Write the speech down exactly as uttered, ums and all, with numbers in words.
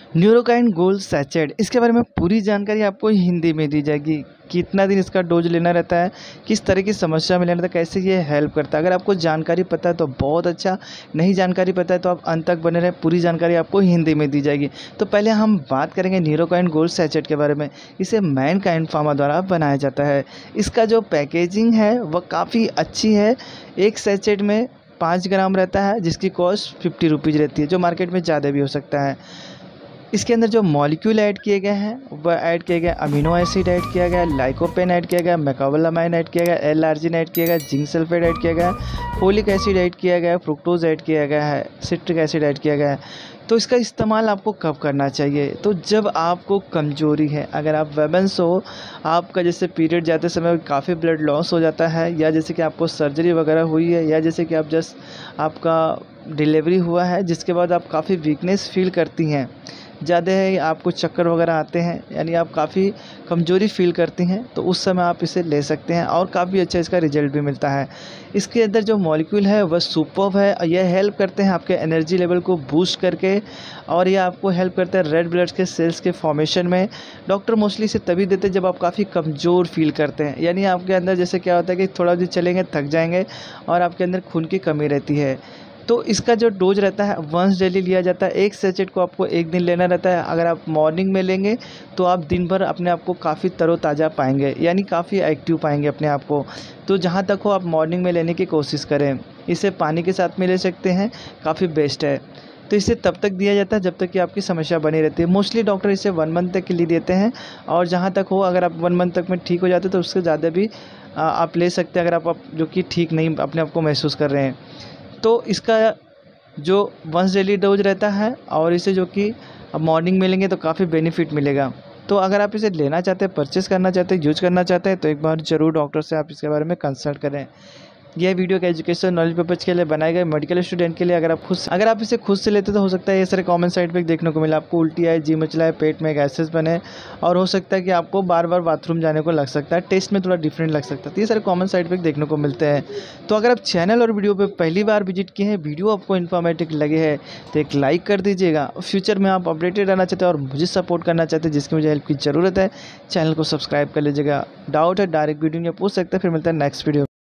Neurokine gold सैचेड, इसके बारे में पूरी जानकारी आपको हिंदी में दी जाएगी। कितना दिन इसका डोज लेना रहता है, किस तरह की समस्या में लेना रहता है, कैसे ये हेल्प करता है। अगर आपको जानकारी पता है तो बहुत अच्छा, नहीं जानकारी पता है तो आप अंत तक बने रहें, पूरी जानकारी आपको हिंदी में दी जाएगी। तो पहले हम बात करेंगे न्यूरोकाइन गोल्ड सैचेड के बारे में। इसे मैनकाइंड फार्मा द्वारा बनाया जाता है। इसका जो पैकेजिंग है वह काफ़ी अच्छी है। एक सैचेड में पाँच ग्राम रहता है, जिसकी कॉस्ट फिफ्टी रुपीज़ रहती है, जो मार्केट में ज़्यादा भी हो सकता है। इसके अंदर जो मॉलिक्यूल ऐड किए गए हैं वह ऐड किए गए, अमीनो एसिड ऐड किया गया, लाइकोपेन ऐड किया गया, मैकोबोलामाइन ऐड किया गया, एल आर्जिन ऐड किया गया, जिंक सल्फेट ऐड किया गया, फोलिक एसिड ऐड किया गया, फ्रुक्टोज ऐड किया गया है, सिट्रिक एसिड ऐड किया गया है। तो इसका इस्तेमाल आपको कब करना चाहिए? तो जब आपको कमजोरी है, अगर आप वेमेंस हो, आपका जैसे पीरियड जाते समय काफ़ी ब्लड लॉस हो जाता है, या जैसे कि आपको सर्जरी वगैरह हुई है, या जैसे कि आप जस्ट आपका डिलीवरी हुआ है जिसके बाद आप काफ़ी वीकनेस फील करती हैं, ज़्यादा है आपको चक्कर वगैरह आते हैं, यानी आप काफ़ी कमज़ोरी फील करती हैं, तो उस समय आप इसे ले सकते हैं और काफ़ी अच्छा इसका रिजल्ट भी मिलता है। इसके अंदर जो मॉलिक्यूल है वह सुपर्ब है। यह हेल्प करते हैं आपके एनर्जी लेवल को बूस्ट करके, और ये आपको हेल्प करते हैं रेड ब्लड के सेल्स के फॉर्मेशन में। डॉक्टर मोस्टली इसे तभी देते हैं जब आप काफ़ी कमज़ोर फील करते हैं, यानी आपके अंदर जैसे क्या होता है कि थोड़ा भी चलेंगे थक जाएंगे और आपके अंदर खून की कमी रहती है। तो इसका जो डोज रहता है वंस डेली लिया जाता है। एक सैचेट को आपको एक दिन लेना रहता है। अगर आप मॉर्निंग में लेंगे तो आप दिन भर अपने आप को काफ़ी तरोताज़ा पाएंगे, यानी काफ़ी एक्टिव पाएंगे अपने आप को। तो जहाँ तक हो आप मॉर्निंग में लेने की कोशिश करें। इसे पानी के साथ में ले सकते हैं, काफ़ी बेस्ट है। तो इसे तब तक दिया जाता है जब तक कि आपकी समस्या बनी रहती है। मोस्टली डॉक्टर इसे वन मंथ तक के लिए देते हैं, और जहाँ तक हो अगर आप वन मंथ तक में ठीक हो जाते तो उससे ज़्यादा भी आ, आप ले सकते हैं, अगर आप, आप जो कि ठीक नहीं अपने आप को महसूस कर रहे हैं। तो इसका जो वंस डेली डोज रहता है, और इसे जो कि अब मॉर्निंग में लेंगे तो काफ़ी बेनिफिट मिलेगा। तो अगर आप इसे लेना चाहते हैं, परचेस करना चाहते हैं, यूज करना चाहते हैं, तो एक बार ज़रूर डॉक्टर से आप इसके बारे में कंसल्ट करें। यह वीडियो का एजुकेशन नॉलेज पर्पज के लिए बनाए गए, मेडिकल स्टूडेंट के लिए। अगर आप खुद अगर आप इसे खुद से लेते तो हो सकता है ये सारे कॉमन साइड इफेक्ट देखने को मिले। आपको उल्टी आए, जी मचलाए, पेट में गैसेस बने, और हो सकता है कि आपको बार बार बाथरूम जाने को लग सकता है, टेस्ट में थोड़ा डिफरेंट लग सकता है। तो ये सारे कॉमन साइड इफेक्ट देखने को मिलते हैं। तो अगर आप चैनल और वीडियो पर पहली बार विजिट किए हैं, वीडियो आपको इन्फॉर्मेटिव लगे है तो एक लाइक कर दीजिएगा। फ्यूचर में आप अपडेटेड रहना चाहते हैं और मुझे सपोर्ट करना चाहते हैं, जिसकी मुझे हेल्प की ज़रूरत है, चैनल को सब्सक्राइब कर लीजिएगा। डाउट है डायरेक्ट वीडियो में पूछ सकते हैं। फिर मिलता है नेक्स्ट वीडियो।